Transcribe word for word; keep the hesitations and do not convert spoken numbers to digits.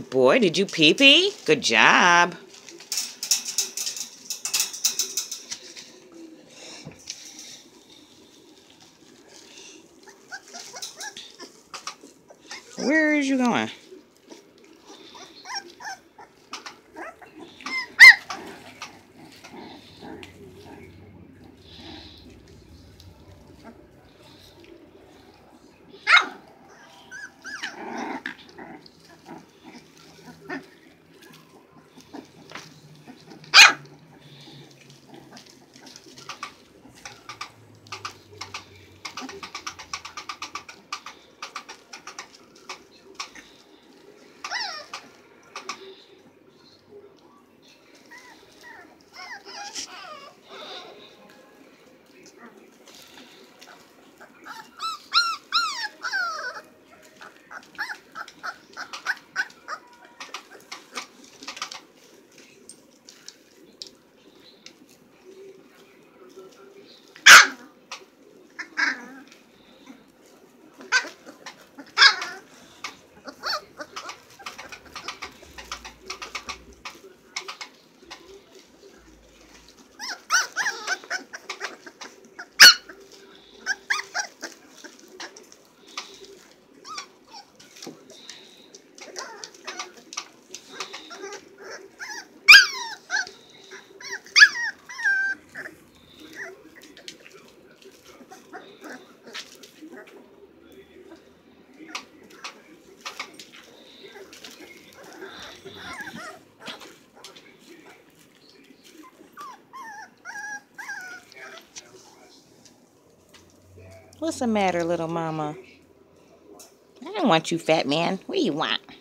Good boy. Did you pee-pee? Good job. Where is you going? What's the matter, little mama? I don't want you, fat man. What do you want?